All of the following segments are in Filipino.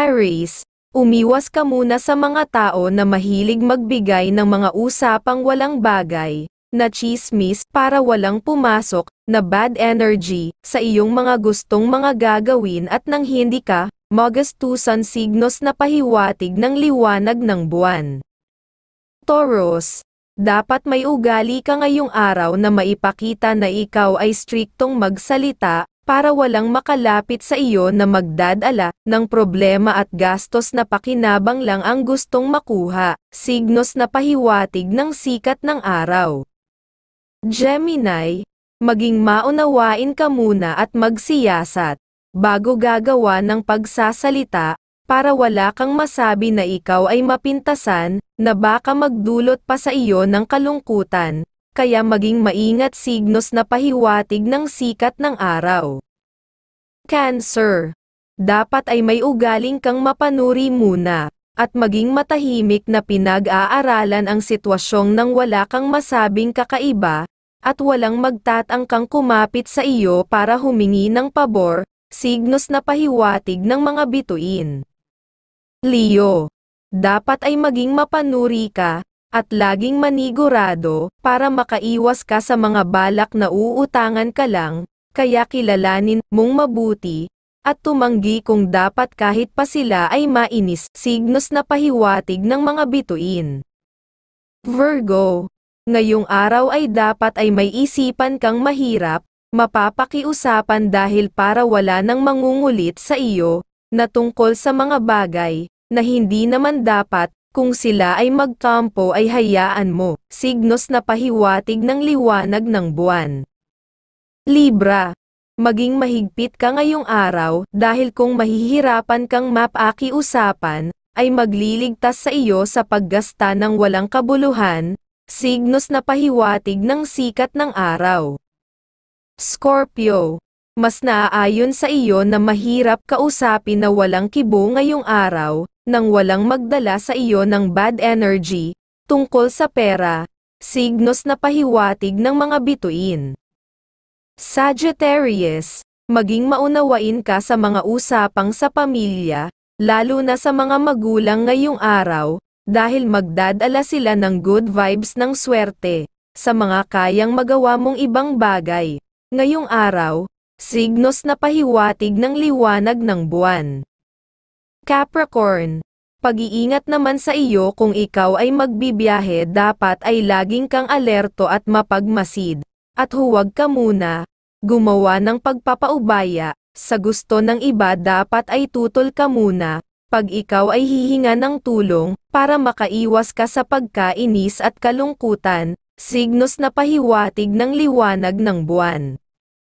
Aries, umiwas ka muna sa mga tao na mahilig magbigay ng mga usapang walang bagay, na tsismis para walang pumasok na bad energy sa iyong mga gustong mga gagawin at nang hindi ka magastusan signos na pahiwatig ng liwanag ng buwan. Taurus, dapat may ugali ka ngayong araw na maipakita na ikaw ay striktong magsalita, para walang makalapit sa iyo na magdadala ng problema at gastos na pakinabang lang ang gustong makuha, signos na pahiwatig ng sikat ng araw. Gemini, maging maunawain ka muna at magsiyasat, bago gagawa ng pagsasalita, para wala kang masabi na ikaw ay mapintasan, na baka magdulot pa sa iyo ng kalungkutan. Kaya maging maingat signos na pahiwatig ng sikat ng araw. Cancer, dapat ay may ugaling kang mapanuri muna, at maging matahimik na pinag-aaralan ang sitwasyong nang wala kang masabing kakaiba, at walang magtatangkang kumapit sa iyo para humingi ng pabor, signos na pahiwatig ng mga bituin. Leo, dapat ay maging mapanuri ka, at laging manigurado, para makaiwas ka sa mga balak na uutangan ka lang, kaya kilalanin mong mabuti, at tumanggi kung dapat kahit pa sila ay mainis, signos na pahiwatig ng mga bituin. Virgo, ngayong araw ay dapat ay may isipan kang mahirap, mapapakiusapan dahil para wala nang mangungulit sa iyo, na tungkol sa mga bagay, na hindi naman dapat, kung sila ay magkampo ay hayaan mo, signos na pahiwatig ng liwanag ng buwan. Libra, maging mahigpit ka ngayong araw, dahil kung mahihirapan kang mapakiusapan, ay magliligtas sa iyo sa paggasta ng walang kabuluhan, signos na pahiwatig ng sikat ng araw. Scorpio, mas naaayon sa iyo na mahirap kausapin na walang kibo ngayong araw, nang walang magdala sa iyo ng bad energy, tungkol sa pera, signos na pahiwatig ng mga bituin. Sagittarius, maging maunawain ka sa mga usapang sa pamilya, lalo na sa mga magulang ngayong araw, dahil magdadala sila ng good vibes ng swerte, sa mga kayang magawa mong ibang bagay. Ngayong araw, signos na pahiwatig ng liwanag ng buwan. Capricorn, pag-iingat naman sa iyo kung ikaw ay magbibiyahe, dapat ay laging kang alerto at mapagmasid, at huwag ka muna gumawa ng pagpapaubaya sa gusto ng iba, dapat ay tutol ka muna pag ikaw ay hihinga ng tulong, para makaiwas ka sa pagkainis at kalungkutan, signos na pahiwatig ng liwanag ng buwan.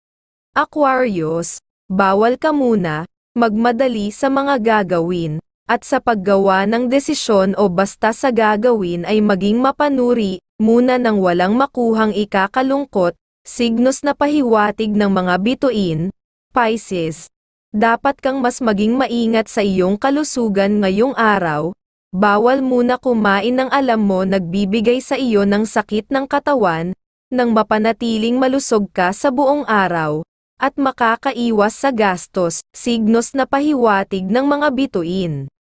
Aquarius, bawal ka muna magmadali sa mga gagawin, at sa paggawa ng desisyon o basta sa gagawin ay maging mapanuri muna nang walang makuhang ikakalungkot, signos na pahiwatig ng mga bituin. Pisces, dapat kang mas maging maingat sa iyong kalusugan ngayong araw, bawal muna kumain ng alam mo nagbibigay sa iyo ng sakit ng katawan, nang mapanatiling malusog ka sa buong araw, at makakaiwas sa gastos, signos na pahiwatig ng mga bituin.